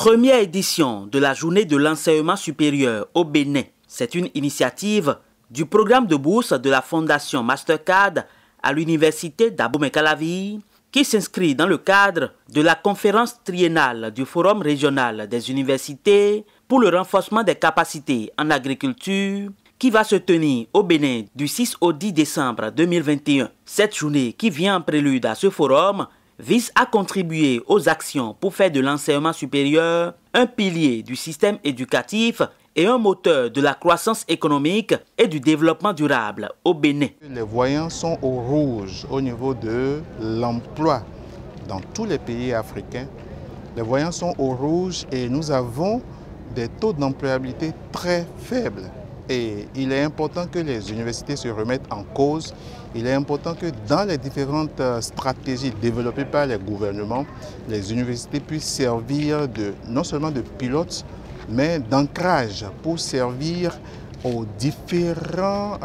Première édition de la journée de l'enseignement supérieur au Bénin. C'est une initiative du programme de bourse de la Fondation Mastercard à l'université d'Abomey-Calavi qui s'inscrit dans le cadre de la conférence triennale du Forum régional des universités pour le renforcement des capacités en agriculture qui va se tenir au Bénin du 6 au 10 décembre 2021. Cette journée qui vient en prélude à ce forum vise à contribuer aux actions pour faire de l'enseignement supérieur un pilier du système éducatif et un moteur de la croissance économique et du développement durable au Bénin. Les voyants sont au rouge au niveau de l'emploi dans tous les pays africains. Les voyants sont au rouge et nous avons des taux d'employabilité très faibles. Et il est important que les universités se remettent en cause. Il est important que dans les différentes stratégies développées par les gouvernements, les universités puissent servir non seulement de pilotes, mais d'ancrage pour servir aux différents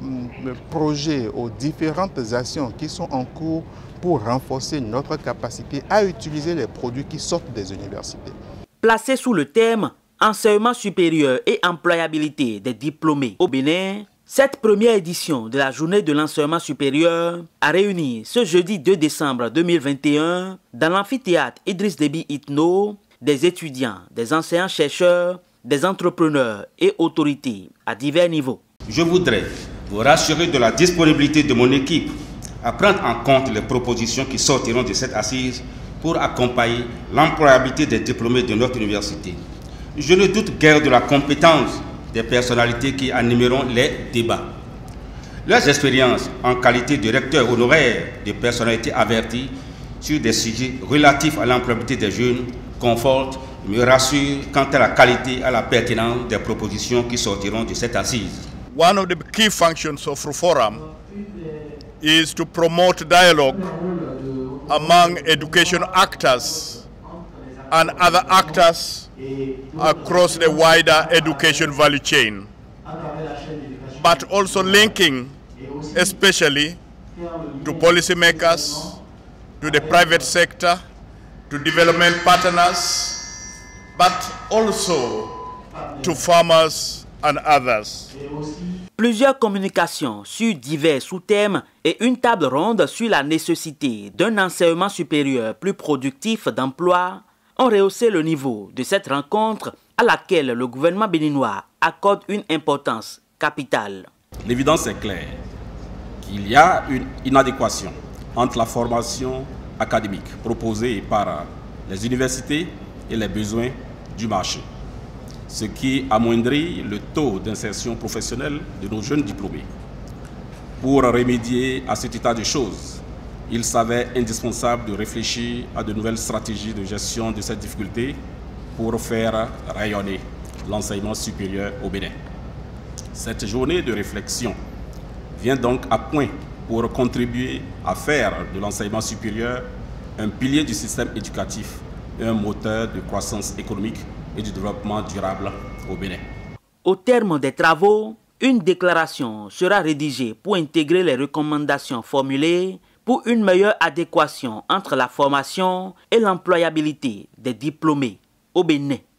projets, aux différentes actions qui sont en cours pour renforcer notre capacité à utiliser les produits qui sortent des universités. Placé sous le thème enseignement supérieur et employabilité des diplômés au Bénin, cette première édition de la journée de l'enseignement supérieur a réuni ce jeudi 2 décembre 2021 dans l'amphithéâtre Idriss Déby Itno des étudiants, des enseignants-chercheurs, des entrepreneurs et autorités à divers niveaux. Je voudrais vous rassurer de la disponibilité de mon équipe à prendre en compte les propositions qui sortiront de cette assise pour accompagner l'employabilité des diplômés de notre université. Je ne doute guère de la compétence des personnalités qui animeront les débats. Leurs expériences en qualité de recteur honoraire de personnalités averties sur des sujets relatifs à l'employabilité des jeunes confortent, me rassurent quant à la qualité et à la pertinence des propositions qui sortiront de cette assise. One of the key functions of Reforum is to promote dialogue among education actors and other actors across the wider education value chain, but also linking especially to policymakers, to the private sector, to development partners, but also to farmers and others. Plusieurs communications sur divers sous-thèmes et une table ronde sur la nécessité d'un enseignement supérieur plus productif d'emploi ont rehaussé le niveau de cette rencontre à laquelle le gouvernement béninois accorde une importance capitale. L'évidence est claire qu'il y a une inadéquation entre la formation académique proposée par les universités et les besoins du marché, ce qui amoindrit le taux d'insertion professionnelle de nos jeunes diplômés. Pour remédier à cet état de choses, il s'avère indispensable de réfléchir à de nouvelles stratégies de gestion de cette difficulté pour faire rayonner l'enseignement supérieur au Bénin. Cette journée de réflexion vient donc à point pour contribuer à faire de l'enseignement supérieur un pilier du système éducatif et un moteur de croissance économique et du développement durable au Bénin. Au terme des travaux, une déclaration sera rédigée pour intégrer les recommandations formulées pour une meilleure adéquation entre la formation et l'employabilité des diplômés au Bénin.